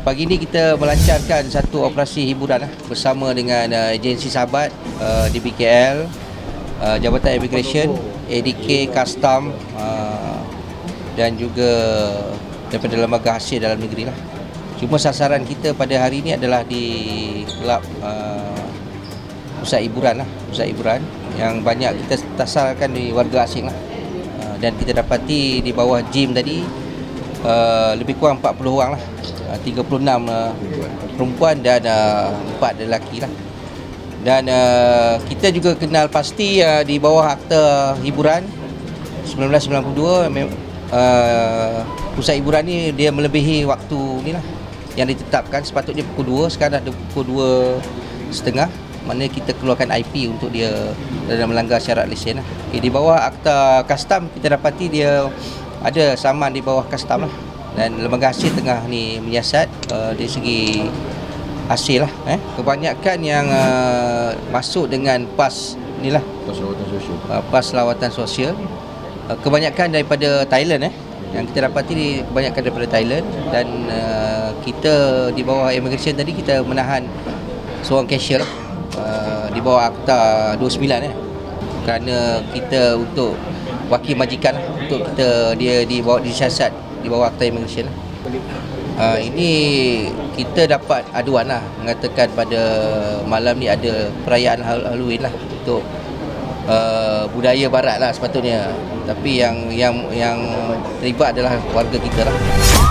Pagi ini kita melancarkan satu operasi hiburan bersama dengan agensi sahabat di BKL, Jabatan Immigration, ADK, Custom dan juga daripada lembaga hasil dalam negeri lah. Cuma sasaran kita pada hari ini adalah di kelab pusat hiburan yang banyak kita tasarkan di warga asing lah. Dan kita dapati di bawah gym tadi lebih kurang 40 orang lah, 36 perempuan dan 4 lelaki lah. Dan kita juga kenal pasti di bawah Akta Hiburan 1992 pusat hiburan ni dia melebihi waktu ni lah yang ditetapkan. Sepatutnya pukul 2, sekarang dah pukul 2.30. Maknanya kita keluarkan IP untuk dia dalam melanggar syarat lesen lah. Di bawah Akta Custom kita dapati dia ada saman di bawah custom lah, dan lembaga hasil tengah ni menyiasat dari segi hasil lah. Kebanyakan yang masuk dengan PAS ni lah, PAS lawatan sosial, kebanyakan daripada Thailand yang kita dapati kebanyakan daripada Thailand. Dan kita di bawah immigration tadi kita menahan seorang cashier di bawah Akta 29 kerana kita untuk wakil majikan untuk kita dia disiasat di bawah Akta Immigration lah. Ini kita dapat aduan lah mengatakan pada malam ni ada perayaan Halloween lah untuk budaya barat lah sepatutnya, tapi yang terlibat adalah warga kita lah.